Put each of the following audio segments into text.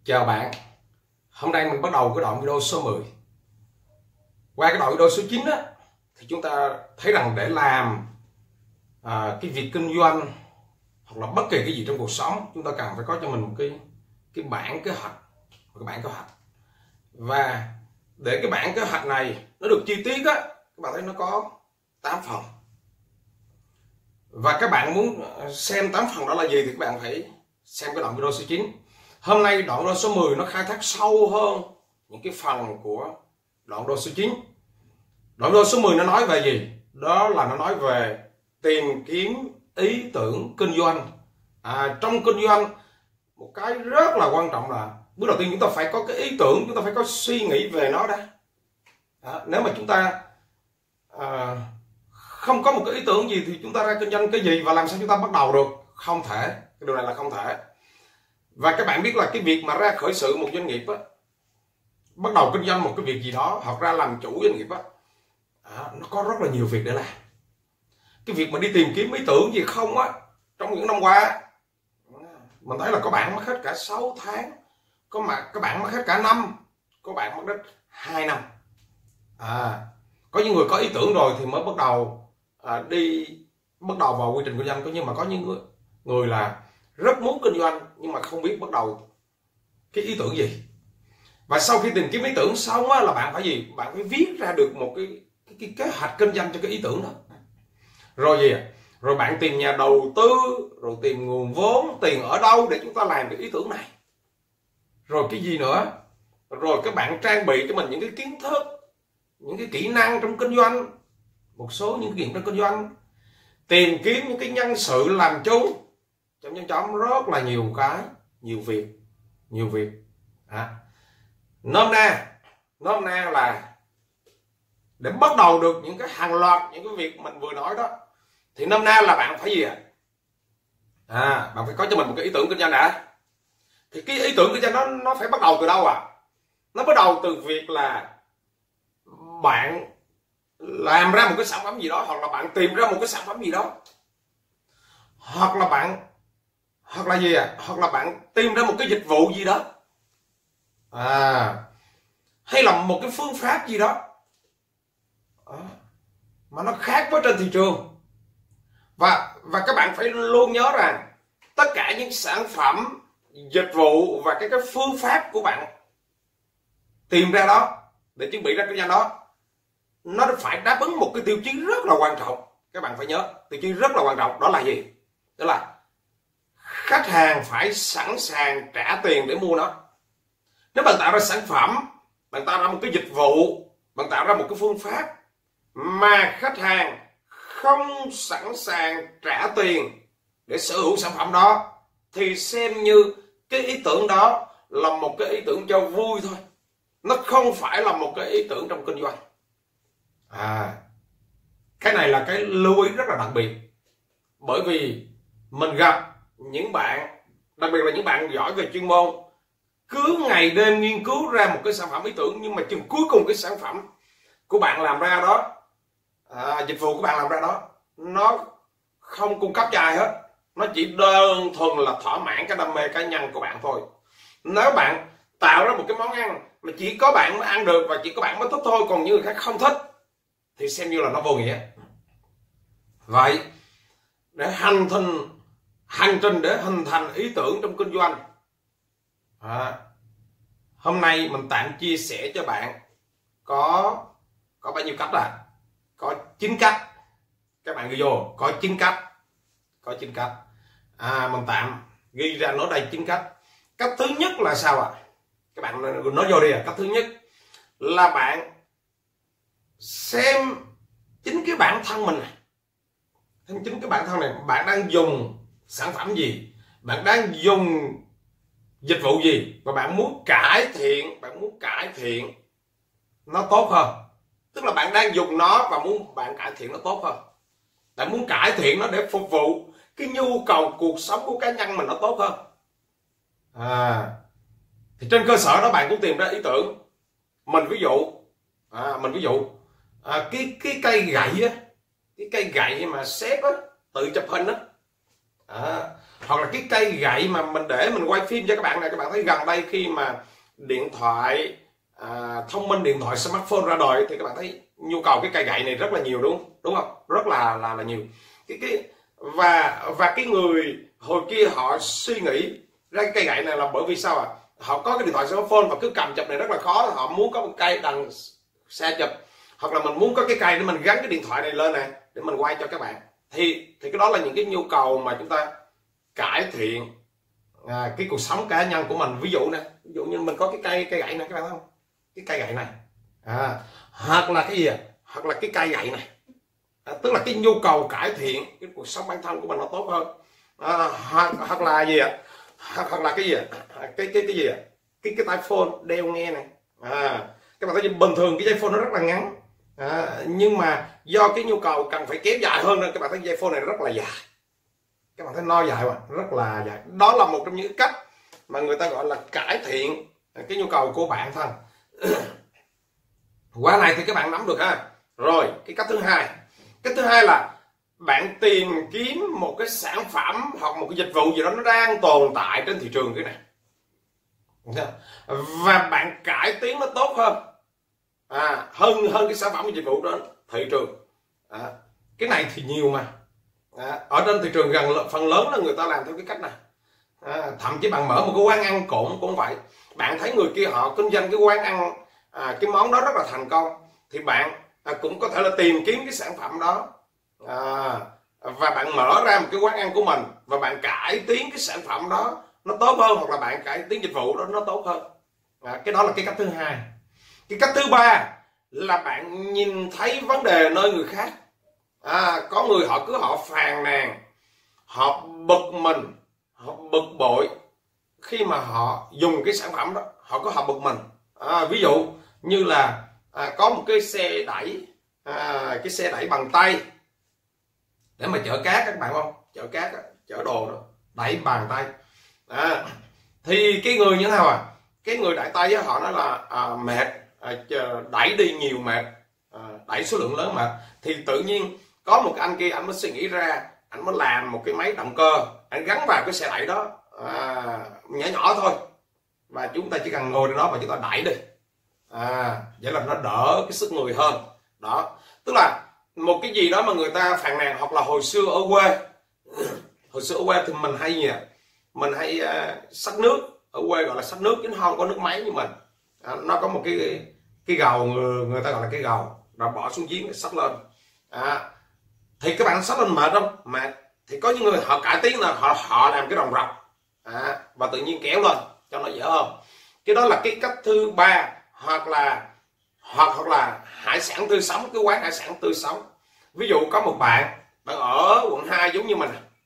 Chào bạn, hôm nay mình bắt đầu cái đoạn video số 10. Qua cái đoạn video số 9 á, thì chúng ta thấy rằng để làm cái việc kinh doanh hoặc là bất kỳ cái gì trong cuộc sống, chúng ta cần phải có cho mình một cái bảng kế hoạch, và để cái bảng kế hoạch này nó được chi tiết á, các bạn thấy nó có 8 phần. Và các bạn muốn xem 8 phần đó là gì thì các bạn phải xem cái đoạn video số 9. Hôm nay đoạn video số 10 nó khai thác sâu hơn những cái phần của đoạn video số 9. Đoạn video số 10 nó nói về gì? Đó là nó nói về tìm kiếm ý tưởng kinh doanh. Trong kinh doanh, một cái rất là quan trọng là bước đầu tiên chúng ta phải có cái ý tưởng, chúng ta phải có suy nghĩ về nó đã. Nếu mà chúng ta không có một cái ý tưởng gì thì chúng ta ra kinh doanh cái gì và làm sao chúng ta bắt đầu được? Không thể, cái điều này là không thể. Và các bạn biết là cái việc mà ra khởi sự một doanh nghiệp á, bắt đầu kinh doanh một cái việc gì đó hoặc ra làm chủ doanh nghiệp á, nó có rất là nhiều việc để làm. Cái việc mà đi tìm kiếm ý tưởng gì không á, trong những năm qua mình thấy là có bạn mất hết cả 6 tháng, có bạn mất hết cả năm, có bạn mất hết 2 năm. Có những người có ý tưởng rồi thì mới bắt đầu bắt đầu vào quy trình kinh doanh. Nhưng mà có những người là rất muốn kinh doanh nhưng mà không biết bắt đầu cái ý tưởng gì. Và sau khi tìm kiếm ý tưởng xong á, là bạn phải gì? Bạn phải viết ra được một cái kế hoạch kinh doanh cho cái ý tưởng đó. Rồi gì? Rồi bạn tìm nhà đầu tư, rồi tìm nguồn vốn, tiền ở đâu để chúng ta làm được ý tưởng này. Rồi cái gì nữa? Rồi các bạn trang bị cho mình những cái kiến thức, những cái kỹ năng trong kinh doanh, một số những kỹ năng trong kinh doanh, tìm kiếm những cái nhân sự làm chung, chấm rất là nhiều cái, nhiều việc. Nôm na là để bắt đầu được những cái hàng loạt những cái việc mình vừa nói đó, thì nôm na là bạn phải gì bạn phải có cho mình một cái ý tưởng kinh doanh đã. Thì cái ý tưởng kinh doanh nó phải bắt đầu từ đâu Nó bắt đầu từ việc là bạn làm ra một cái sản phẩm gì đó, hoặc là bạn tìm ra một cái sản phẩm gì đó, hoặc là bạn tìm ra một cái dịch vụ gì đó, hay là một cái phương pháp gì đó mà nó khác với trên thị trường. Và các bạn phải luôn nhớ rằng tất cả những sản phẩm, dịch vụ và cái phương pháp của bạn tìm ra đó để chuẩn bị ra kinh doanh đó, nó phải đáp ứng một cái tiêu chí rất là quan trọng. Các bạn phải nhớ tiêu chí rất là quan trọng, đó là gì? Đó là khách hàng phải sẵn sàng trả tiền để mua nó. Nếu bạn tạo ra sản phẩm, bạn tạo ra một cái dịch vụ, bạn tạo ra một cái phương pháp mà khách hàng không sẵn sàng trả tiền để sở hữu sản phẩm đó, thì xem như cái ý tưởng đó là một cái ý tưởng cho vui thôi, nó không phải là một cái ý tưởng trong kinh doanh. Cái này là cái lưu ý rất là đặc biệt, bởi vì mình gặp những bạn, đặc biệt là những bạn giỏi về chuyên môn, cứ ngày đêm nghiên cứu ra một cái sản phẩm ý tưởng, nhưng mà chừng cuối cùng cái sản phẩm của bạn làm ra đó, dịch vụ của bạn làm ra đó, nó không cung cấp cho ai hết, nó chỉ đơn thuần là thỏa mãn cái đam mê cá nhân của bạn thôi. Nếu bạn tạo ra một cái món ăn mà chỉ có bạn mới ăn được và chỉ có bạn mới thích thôi, còn những người khác không thích, thì xem như là nó vô nghĩa. Vậy để hành trình để hình thành ý tưởng trong kinh doanh, hôm nay mình tạm chia sẻ cho bạn có bao nhiêu cách có 9 cách. Các bạn ghi vô, có 9 cách. Mình tạm ghi ra nói đây 9 cách. Cách thứ nhất là sao Các bạn nói vô đi. Cách thứ nhất là bạn xem chính cái bản thân mình này. Chính cái bản thân này, bạn đang dùng sản phẩm gì, bạn đang dùng dịch vụ gì, và bạn muốn cải thiện nó tốt hơn. Tức là bạn đang dùng nó và bạn cải thiện nó tốt hơn. Bạn muốn cải thiện nó để phục vụ cái nhu cầu cuộc sống của cá nhân mình nó tốt hơn. Thì trên cơ sở đó bạn cũng tìm ra ý tưởng. Mình ví dụ cái cây gậy mà sếp tự chụp hình hoặc là cái cây gậy mà mình để mình quay phim cho các bạn này. Các bạn thấy gần đây khi mà điện thoại thông minh, điện thoại smartphone ra đời thì các bạn thấy nhu cầu cái cây gậy này rất là nhiều, đúng không, rất là nhiều. Và cái người hồi kia họ suy nghĩ ra cái cây gậy này là bởi vì sao họ có cái điện thoại smartphone và cứ cầm chụp này rất là khó, họ muốn có một cây đằng xa chụp, hoặc là mình muốn có cái cây để mình gắn cái điện thoại này lên này để mình quay cho các bạn. Thì cái đó là những cái nhu cầu mà chúng ta cải thiện cái cuộc sống cá nhân của mình. Ví dụ như mình có cái cây gậy này, các bạn thấy không, cái cây gậy này hoặc là cái gì hoặc là cái cây gậy này, tức là cái nhu cầu cải thiện cái cuộc sống bản thân của mình nó tốt hơn. Hoặc là gì hoặc là cái gì cái gì cái tai phone đeo nghe này. Các bạn thấy bình thường cái dây phone nó rất là ngắn, nhưng mà do cái nhu cầu cần phải kéo dài hơn nên các bạn thấy dây phone này rất là dài. Các bạn thấy no dài mà rất là dài. Đó là một trong những cách mà người ta gọi là cải thiện cái nhu cầu của bản thân. Qua này thì các bạn nắm được ha. Rồi cái cách thứ hai là bạn tìm kiếm một cái sản phẩm hoặc một cái dịch vụ gì đó nó đang tồn tại trên thị trường cái này, và bạn cải tiến nó tốt hơn hơn cái sản phẩm và dịch vụ đó thị trường. Cái này thì nhiều mà ở trên thị trường phần lớn là người ta làm theo cái cách này. Thậm chí bạn mở một cái quán ăn cũng vậy. Bạn thấy người kia họ kinh doanh cái quán ăn cái món đó rất là thành công, thì bạn cũng có thể là tìm kiếm cái sản phẩm đó và bạn mở ra một cái quán ăn của mình và bạn cải tiến cái sản phẩm đó nó tốt hơn, hoặc là bạn cải tiến dịch vụ đó nó tốt hơn. Cái đó là cái cách thứ hai. Cái cách thứ ba là bạn nhìn thấy vấn đề nơi người khác. Có người họ phàn nàn, họ bực mình, họ bực bội khi mà họ dùng cái sản phẩm đó, họ bực mình. Ví dụ như là có một cái xe đẩy bằng tay để mà chở cát, các bạn không, chở cát, chở đồ đó, đẩy bằng tay. Thì cái người như thế nào cái người đại tay họ nói là mệt, đẩy đi nhiều mệt, đẩy số lượng lớn mệt. Thì tự nhiên có một cái anh kia anh mới suy nghĩ ra, anh mới làm một cái máy động cơ, anh gắn vào cái xe đẩy đó nhỏ nhỏ thôi, và chúng ta chỉ cần ngồi trên đó và chúng ta đẩy đi, vậy là nó đỡ cái sức người hơn. Đó, tức là một cái gì đó mà người ta phàn nàn. Hoặc là hồi xưa ở quê thì mình hay xách nước. Ở quê gọi là xách nước chứ nó không có nước máy như mình. Nó có một cái gầu, người ta gọi là cái gầu, rồi bỏ xuống giếng để xách lên. Thì các bạn xách lên mệt không? Mệt. Thì có những người họ cải tiến là họ làm cái đồng rọc và tự nhiên kéo lên cho nó dễ hơn. Cái đó là cái cách thứ ba. Hoặc là hải sản tươi sống, cái quán hải sản tươi sống. Ví dụ có một bạn ở quận 2 giống như mình,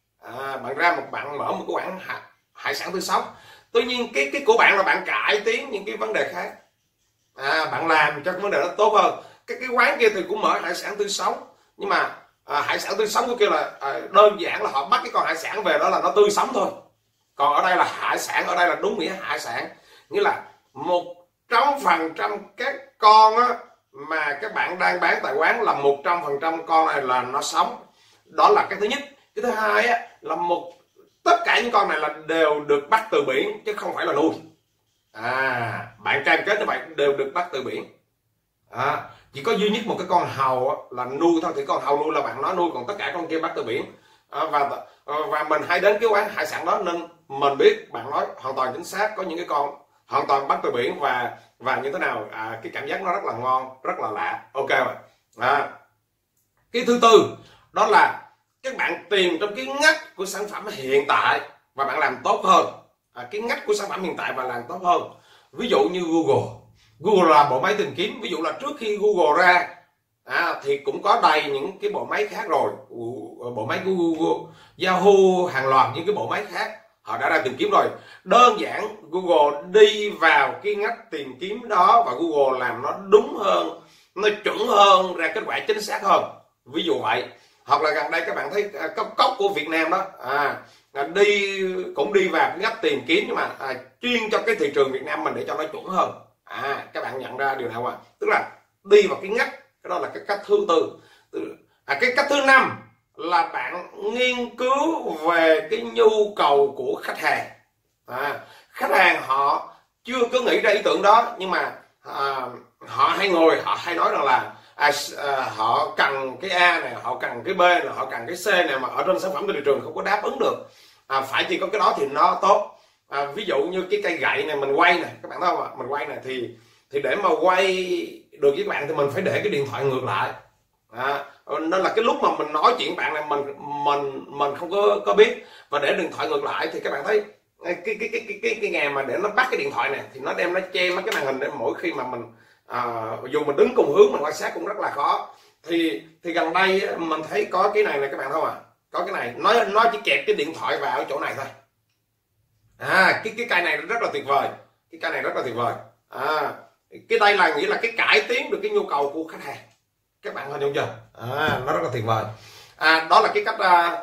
bạn mở một cái quán hải sản tươi sống. Tuy nhiên cái của bạn là bạn cải tiến những cái vấn đề khác, bạn làm cho cái vấn đề đó tốt hơn. Cái quán kia thì cũng mở hải sản tươi sống, nhưng mà hải sản tươi sống của kia là đơn giản là họ bắt cái con hải sản về đó là nó tươi sống thôi. Còn ở đây là hải sản, ở đây là đúng nghĩa hải sản, nghĩa là 100% các con mà các bạn đang bán tại quán là 100% con này là nó sống. Đó là cái thứ nhất. Cái thứ hai là tất cả những con này là đều được bắt từ biển chứ không phải là nuôi. Bạn cam kết như vậy đều được bắt từ biển. Chỉ có duy nhất một cái con hàu là nuôi thôi, thì con hàu nuôi là bạn nói nuôi, còn tất cả con kia bắt từ biển. Và mình hay đến cái quán hải sản đó nên mình biết bạn nói hoàn toàn chính xác. Có những cái con hoàn toàn bắt từ biển và như thế nào, cái cảm giác nó rất là ngon, rất là lạ. Ok rồi. Cái thứ tư đó là các bạn tìm trong cái ngách của sản phẩm hiện tại và bạn làm tốt hơn. Cái ngách của sản phẩm hiện tại và làm tốt hơn. Ví dụ như Google là bộ máy tìm kiếm. Ví dụ là trước khi Google ra thì cũng có đầy những cái bộ máy khác rồi. Bộ máy Google, Yahoo, hàng loạt những cái bộ máy khác họ đã ra tìm kiếm rồi. Đơn giản Google đi vào cái ngách tìm kiếm đó và Google làm nó đúng hơn, nó chuẩn hơn, ra kết quả chính xác hơn. Ví dụ vậy. Hoặc là gần đây các bạn thấy cốc của Việt Nam đó cũng đi vào cái ngách tìm kiếm, nhưng mà chuyên cho cái thị trường Việt Nam mình để cho nó chuẩn hơn. Các bạn nhận ra điều nào tức là đi vào cái ngách. Cái đó là cái cách thứ tư. Cái cách thứ năm là bạn nghiên cứu về cái nhu cầu của khách hàng. Khách hàng họ chưa có nghĩ ra ý tưởng đó, nhưng mà họ hay ngồi họ hay nói rằng là họ cần cái A này, họ cần cái B này, họ cần cái C này, mà ở trên sản phẩm trên thị trường không có đáp ứng được. Phải chỉ có cái đó thì nó tốt. Ví dụ như cái cây gậy này mình quay này, các bạn thấy không ạ? Mình quay này thì để mà quay được với các bạn thì mình phải để cái điện thoại ngược lại. Nên là cái lúc mà mình nói chuyện bạn này mình không có biết, và để điện thoại ngược lại thì các bạn thấy cái nghề mà để nó bắt cái điện thoại này thì nó đem nó che mất cái màn hình, để mỗi khi mà mình dù mình đứng cùng hướng mình quan sát cũng rất là khó. Thì gần đây mình thấy có cái này các bạn thấy không ạ? Có cái này nó chỉ kẹp cái điện thoại vào ở chỗ này thôi. Cái cây này rất là tuyệt vời, cái cây này rất là tuyệt vời. Cái đây là nghĩa là cái cải tiến được cái nhu cầu của khách hàng, các bạn hình dung chưa? Nó rất là tuyệt vời. Đó là cái cách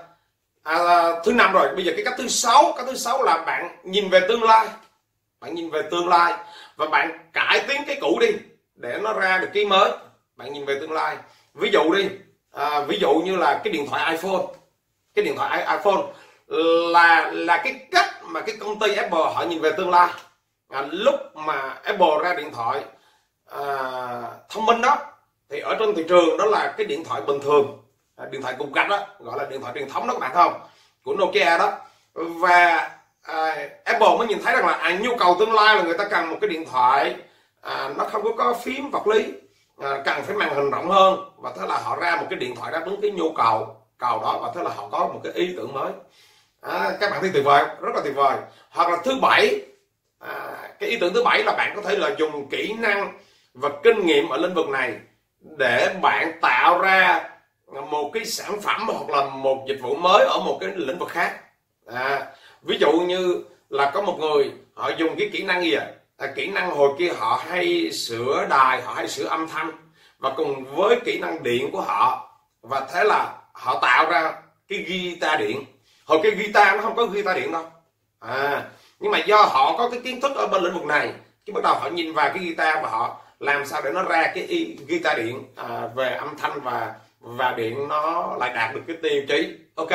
thứ 5 rồi. Bây giờ cái cách thứ 6. Cách thứ 6 là bạn nhìn về tương lai. Bạn nhìn về tương lai và bạn cải tiến cái cũ đi để nó ra được cái mới. Bạn nhìn về tương lai. Ví dụ đi, ví dụ như là cái điện thoại iPhone. Cái điện thoại iPhone là cái cách mà cái công ty Apple họ nhìn về tương lai. Lúc mà Apple ra điện thoại thông minh đó, thì ở trên thị trường đó là cái điện thoại bình thường, điện thoại cục gạch đó, gọi là điện thoại truyền thống đó các bạn thấy không, của Nokia đó. Và Apple mới nhìn thấy rằng là nhu cầu tương lai là người ta cần một cái điện thoại nó không có phím vật lý, cần phải màn hình rộng hơn, và thế là họ ra một cái điện thoại đáp ứng cái nhu cầu đó, và thế là họ có một cái ý tưởng mới. Các bạn thấy tuyệt vời, rất là tuyệt vời. Hoặc là thứ 7, cái ý tưởng thứ 7 là bạn có thể là dùng kỹ năng và kinh nghiệm ở lĩnh vực này để bạn tạo ra một cái sản phẩm hoặc là một dịch vụ mới ở một cái lĩnh vực khác. Ví dụ như là có một người họ dùng cái kỹ năng gì kỹ năng hồi kia họ hay sửa đài, họ hay sửa âm thanh, và cùng với kỹ năng điện của họ, và thế là họ tạo ra cái guitar điện. Hồi cái guitar nó không có guitar điện đâu, nhưng mà do họ có cái kiến thức ở bên lĩnh vực này, cái bắt đầu họ nhìn vào cái guitar và họ làm sao để nó ra cái guitar điện về âm thanh và điện nó lại đạt được cái tiêu chí. Ok.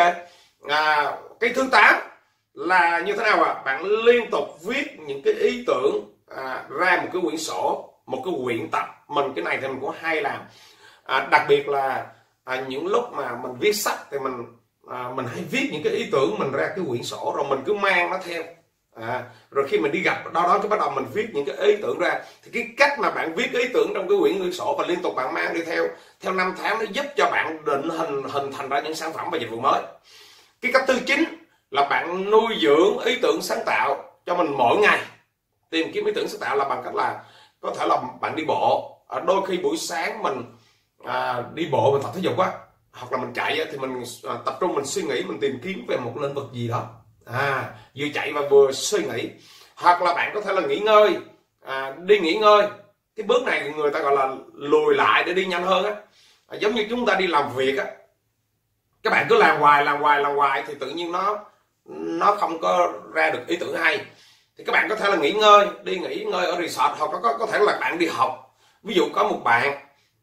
Cái thứ 8 là như thế nào bạn liên tục viết những cái ý tưởng ra một cái quyển sổ, một cái quyển tập. Mình cái này thì mình cũng hay làm, đặc biệt là những lúc mà mình viết sách thì mình hay viết những cái ý tưởng mình ra cái quyển sổ, rồi mình cứ mang nó theo. Rồi khi mình đi gặp đó cái bắt đầu mình viết những cái ý tưởng ra. Thì cái cách mà bạn viết ý tưởng trong cái quyển sổ và liên tục bạn mang đi theo 5 tháng, nó giúp cho bạn định hình thành ra những sản phẩm và dịch vụ mới. Cái cách thứ 9 là bạn nuôi dưỡng ý tưởng sáng tạo cho mình mỗi ngày. Tìm kiếm ý tưởng sáng tạo là bằng cách là có thể là bạn đi bộ. Đôi khi buổi sáng mình đi bộ, mình tập thể dục hoặc là mình chạy thì mình tập trung mình suy nghĩ, mình tìm kiếm về một lĩnh vực gì đó, vừa chạy và vừa suy nghĩ. Hoặc là bạn có thể là nghỉ ngơi, đi nghỉ ngơi. Cái bước này người ta gọi là lùi lại để đi nhanh hơn giống như chúng ta đi làm việc các bạn cứ làm hoài thì tự nhiên nó không có ra được ý tưởng hay. Thì các bạn có thể là nghỉ ngơi, đi nghỉ ngơi ở resort, hoặc có thể là bạn đi học. Ví dụ có một bạn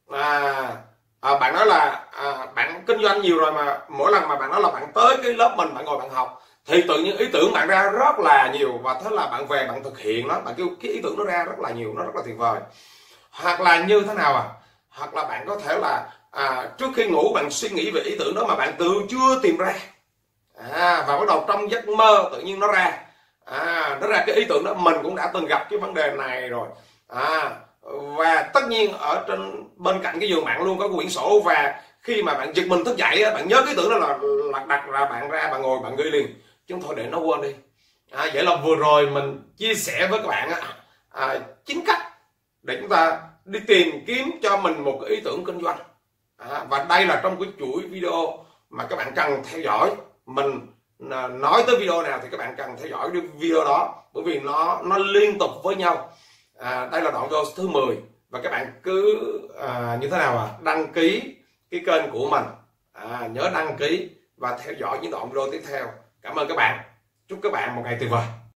bạn nói là bạn kinh doanh nhiều rồi, mà mỗi lần mà bạn nói là bạn tới cái lớp mình, bạn ngồi bạn học, thì tự nhiên ý tưởng bạn ra rất là nhiều, và thế là bạn về bạn thực hiện nó, bạn kêu cái ý tưởng nó ra rất là nhiều, nó rất là tuyệt vời. Hoặc là như thế nào hoặc là bạn có thể là trước khi ngủ bạn suy nghĩ về ý tưởng đó mà bạn chưa tìm ra, và bắt đầu trong giấc mơ tự nhiên nó ra cái ý tưởng đó. Mình cũng đã từng gặp cái vấn đề này rồi. Và tất nhiên ở bên cạnh cái giường bạn luôn có cái quyển sổ, và khi mà bạn giật mình thức dậy bạn nhớ cái ý tưởng đó là đặt ra bạn ngồi bạn ghi liền, chứ không thôi để nó quên đi. Vậy là vừa rồi mình chia sẻ với các bạn 9 cách để chúng ta đi tìm kiếm cho mình một cái ý tưởng kinh doanh. Và đây là trong cái chuỗi video mà các bạn cần theo dõi. Mình nói tới video nào thì các bạn cần theo dõi video đó, bởi vì nó liên tục với nhau. Đây là đoạn video thứ 10, và các bạn cứ như thế nào đăng ký cái kênh của mình, nhớ đăng ký và theo dõi những đoạn video tiếp theo. Cảm ơn các bạn, chúc các bạn một ngày tuyệt vời.